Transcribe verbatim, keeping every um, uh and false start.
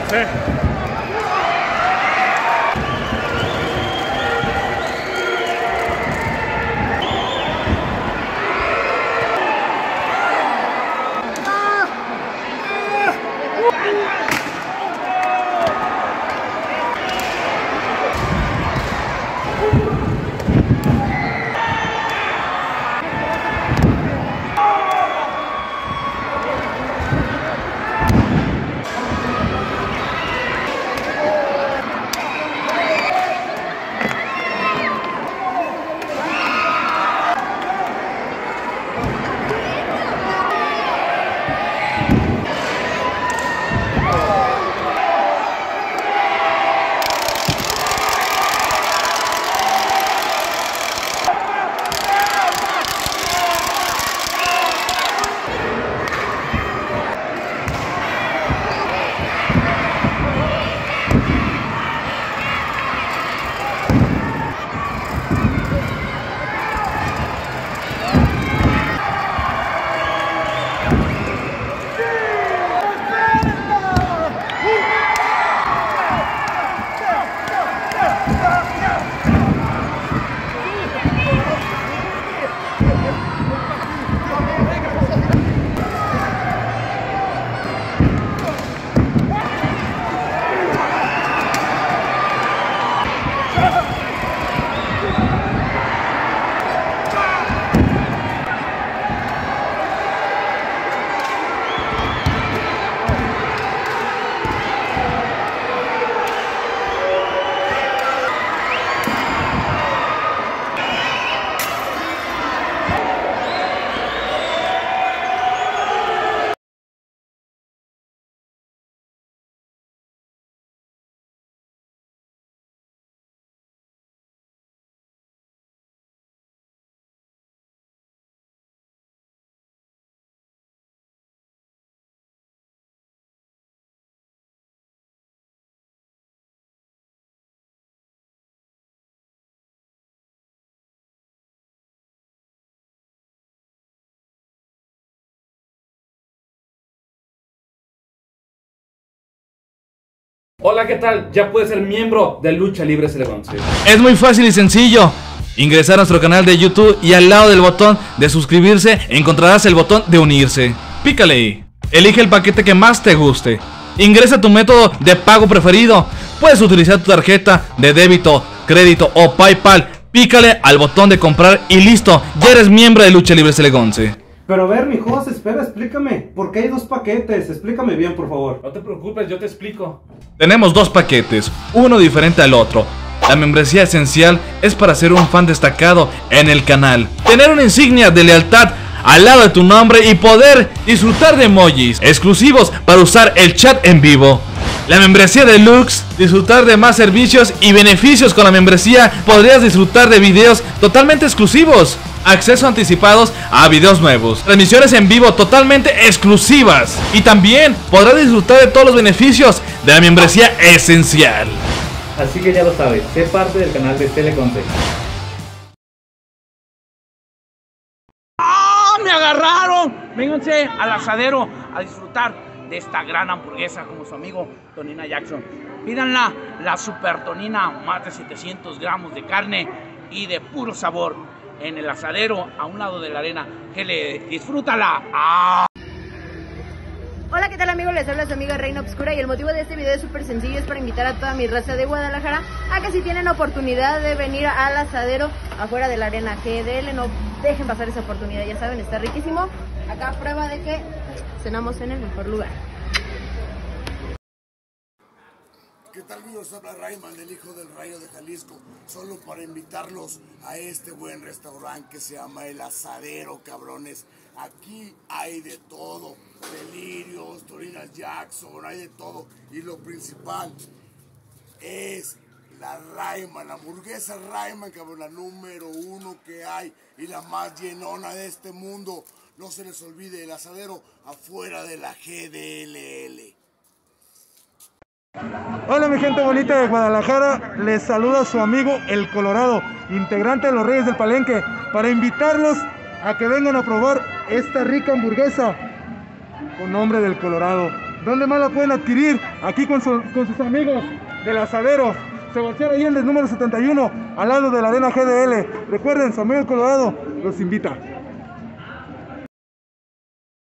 Sí. Hola, ¿qué tal? Ya puedes ser miembro de Lucha Libre Celegonce. Es muy fácil y sencillo. Ingresar a nuestro canal de YouTube y al lado del botón de suscribirse encontrarás el botón de unirse. Pícale ahí. Elige el paquete que más te guste. Ingresa tu método de pago preferido. Puedes utilizar tu tarjeta de débito, crédito o PayPal. Pícale al botón de comprar y listo. Ya eres miembro de Lucha Libre Celegonce. Pero a ver, mi Jos, espera, explícame. ¿Por qué hay dos paquetes? Explícame bien, por favor. No te preocupes, yo te explico. Tenemos dos paquetes, uno diferente al otro. La membresía esencial es para ser un fan destacado en el canal, tener una insignia de lealtad al lado de tu nombre y poder disfrutar de emojis exclusivos para usar el chat en vivo. La membresía deluxe, disfrutar de más servicios y beneficios. Con la membresía podrías disfrutar de videos totalmente exclusivos, acceso anticipados a videos nuevos, transmisiones en vivo totalmente exclusivas y también podrás disfrutar de todos los beneficios de la membresía esencial. Así que ya lo sabes, sé parte del canal de Celegonce. ¡Ah! ¡Me agarraron! Vénganse al asadero a disfrutar de esta gran hamburguesa como su amigo Tonina Jackson. Pídanla, la super tonina, más de setecientos gramos de carne y de puro sabor en el asadero a un lado de la arena. Que le disfrútala. ¡Ah! Hola, ¿qué tal, amigos? Les habla su amiga Reina Obscura y el motivo de este video es súper sencillo, es para invitar a toda mi raza de Guadalajara a que si tienen oportunidad de venir al asadero afuera de la arena G D L, no dejen pasar esa oportunidad, ya saben, está riquísimo. Acá prueba de que cenamos en el mejor lugar. ¿Qué tal, amigos? Habla Rayman, el hijo del Rayo de Jalisco, solo para invitarlos a este buen restaurante que se llama El Asadero, cabrones. Aquí hay de todo, delirios, Tonina Jackson, hay de todo. Y lo principal es la Rayman, la hamburguesa Rayman, cabrón, la número uno que hay y la más llenona de este mundo. No se les olvide, El Asadero afuera de la G D L L. Hola, mi gente bonita de Guadalajara, les saluda su amigo El Colorado, integrante de los Reyes del Palenque, para invitarlos a que vengan a probar esta rica hamburguesa con nombre del Colorado. ¿Dónde más la pueden adquirir? Aquí con, su, con sus amigos del Asadero. Sebastián Allende, número setenta y uno, al lado de la Arena G D L. Recuerden, su amigo el Colorado los invita.